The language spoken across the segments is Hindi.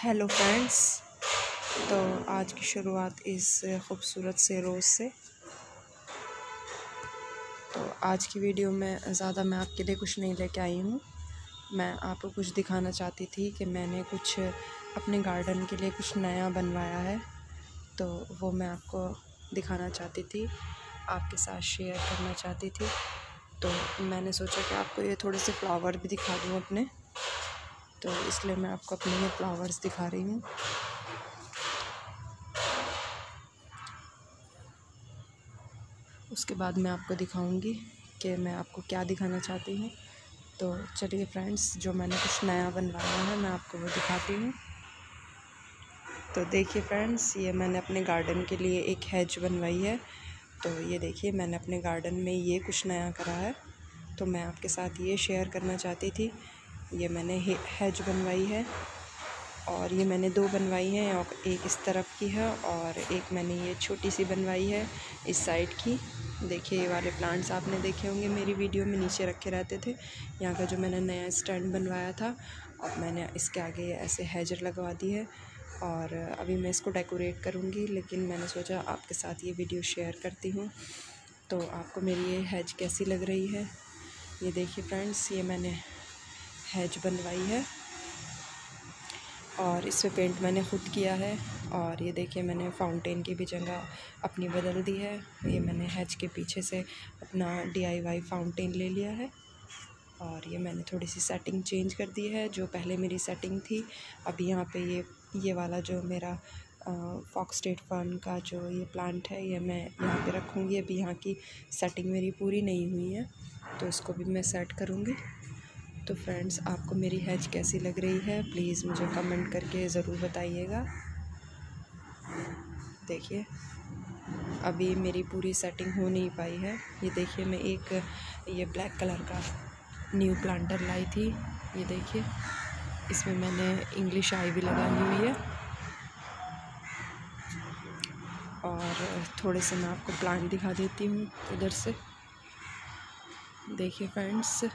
Hello friends. तो आज की शुरुआत इस खूबसूरत से रोज़ से। तो आज की वीडियो में ज़्यादा मैं आपके लिए कुछ नहीं लेके आई हूँ। मैं आपको कुछ दिखाना चाहती थी कि मैंने कुछ अपने गार्डन के लिए कुछ नया बनवाया है, तो वो मैं आपको दिखाना चाहती थी, आपके साथ शेयर करना चाहती थी। तो मैंने सोचा कि आपको ये थोड़े से फ्लावर भी दिखा दूँ अपने, तो इसलिए मैं आपको अपने ये फ्लावर्स दिखा रही हूँ। उसके बाद मैं आपको दिखाऊंगी कि मैं आपको क्या दिखाना चाहती हूँ। तो चलिए फ्रेंड्स, जो मैंने कुछ नया बनवाया है मैं आपको वो दिखाती हूँ। तो देखिए फ्रेंड्स, ये मैंने अपने गार्डन के लिए एक हैज बनवाई है। तो ये देखिए, मैंने अपने गार्डन में ये कुछ नया करा है, तो मैं आपके साथ ये शेयर करना चाहती थी। ये मैंने हैज बनवाई है, और ये मैंने दो बनवाई हैं, और एक इस तरफ की है और एक मैंने ये छोटी सी बनवाई है इस साइड की। देखिए, ये वाले प्लांट्स आपने देखे होंगे मेरी वीडियो में, नीचे रखे रहते थे। यहाँ का जो मैंने नया स्टैंड बनवाया था, और मैंने इसके आगे ऐसे हैजर लगवा दी है, और अभी मैं इसको डेकोरेट करूँगी, लेकिन मैंने सोचा आपके साथ ये वीडियो शेयर करती हूँ। तो आपको मेरी ये हैज कैसी लग रही है? ये देखिए फ्रेंड्स, ये मैंने हैज बनवाई है और इस पे पेंट मैंने ख़ुद किया है। और ये देखिए, मैंने फाउंटेन की भी जगह अपनी बदल दी है। ये मैंने हैज के पीछे से अपना DIY फाउंटेन ले लिया है, और ये मैंने थोड़ी सी सेटिंग चेंज कर दी है। जो पहले मेरी सेटिंग थी, अभी यहाँ पे ये वाला जो मेरा फॉक्सटेल फर्न का जो ये प्लांट है, ये मैं यहाँ पे रखूँगी। अभी यहाँ की सेटिंग मेरी पूरी नहीं हुई है, तो इसको भी मैं सेट करूँगी। तो फ्रेंड्स, आपको मेरी हैज कैसी लग रही है, प्लीज़ मुझे कमेंट करके ज़रूर बताइएगा। देखिए, अभी मेरी पूरी सेटिंग हो नहीं पाई है। ये देखिए, मैं एक ये ब्लैक कलर का न्यू प्लांटर लाई थी। ये देखिए, इसमें मैंने इंग्लिश आई भी लगाई हुई है। और थोड़े से मैं आपको प्लांट दिखा देती हूँ इधर से। देखिए फ्रेंड्स,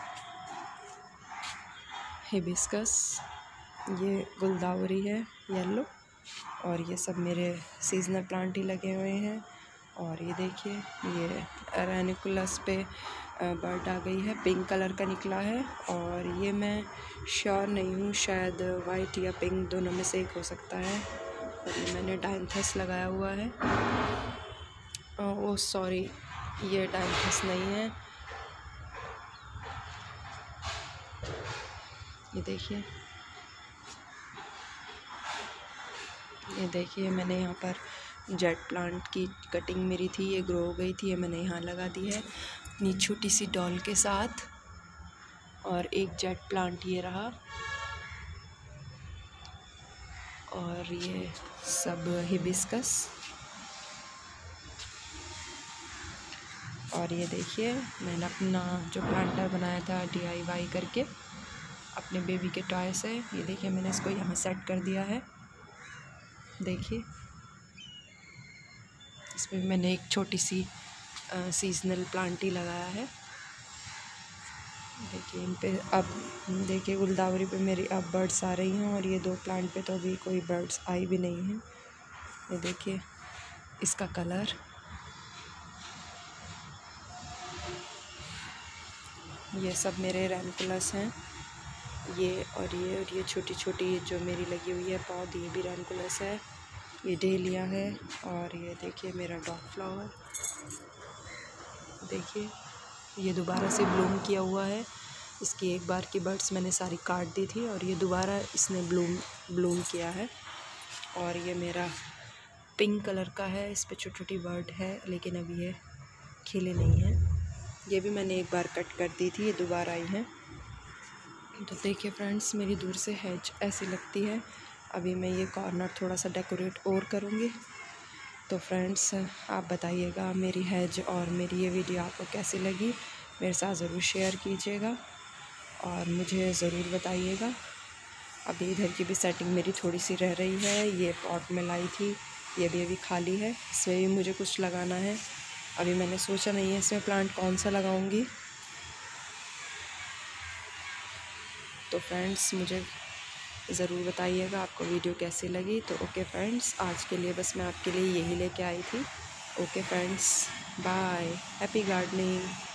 हिबिस्कस, ये गुलदावरी है येलो, और ये सब मेरे सीजनल प्लांट ही लगे हुए हैं। और ये देखिए, ये रेनिकुलस पे बर्ड आ गई है, पिंक कलर का निकला है। और ये मैं श्योर नहीं हूँ, शायद वाइट या पिंक दोनों में से एक हो सकता है। और ये मैंने डायंथस लगाया हुआ है। ओह सॉरी, ये डायंथस नहीं है। ये देखिए, मैंने यहाँ पर जेट प्लांट की कटिंग मेरी थी, ये ग्रो हो गई थी, ये मैंने यहाँ लगा दी है अपनी छोटी सी डॉल के साथ। और एक जेट प्लांट ये रहा, और ये सब हिबिस्कस। और ये देखिए, मैंने अपना जो प्लांटर बनाया था DIY करके अपने बेबी के टॉय से, ये देखिए मैंने इसको यहाँ सेट कर दिया है। देखिए, इसमें मैंने एक छोटी सी सीजनल प्लांट ही लगाया है। देखिए, इन पे अब देखिए, गुलदावरी पे मेरी अब बर्ड्स आ रही हैं, और ये दो प्लांट पे तो अभी कोई बर्ड्स आई भी नहीं हैं। ये देखिए इसका कलर। ये सब मेरे रेनकुलस हैं, ये छोटी छोटी जो मेरी लगी हुई है पौध, ये भी रेनकुलस है। ये डेलिया है। और ये देखिए मेरा डॉग फ्लावर, देखिए ये दोबारा से ब्लूम किया हुआ है। इसकी एक बार की बर्ड्स मैंने सारी काट दी थी, और ये दोबारा इसने ब्लूम किया है। और ये मेरा पिंक कलर का है, इस पे छोटी छोटी बर्ड है, लेकिन अभी ये खिले नहीं हैं। ये भी मैंने एक बार कट कर दी थी, ये दोबारा आई है। तो देखिए फ्रेंड्स, मेरी दूर से हैज ऐसी लगती है। अभी मैं ये कॉर्नर थोड़ा सा डेकोरेट और करूँगी। तो फ्रेंड्स, आप बताइएगा मेरी हैज और मेरी ये वीडियो आपको कैसी लगी, मेरे साथ ज़रूर शेयर कीजिएगा और मुझे ज़रूर बताइएगा। अभी इधर की भी सेटिंग मेरी थोड़ी सी रह रही है। ये पॉट में लाई थी, ये भी अभी खाली है, इसमें भी मुझे कुछ लगाना है। अभी मैंने सोचा नहीं है इसमें प्लांट कौन सा लगाऊंगी। तो फ्रेंड्स, मुझे ज़रूर बताइएगा आपको वीडियो कैसी लगी। तो ओके फ्रेंड्स, आज के लिए बस मैं आपके लिए यही लेके आई थी। Okay friends, bye, happy gardening.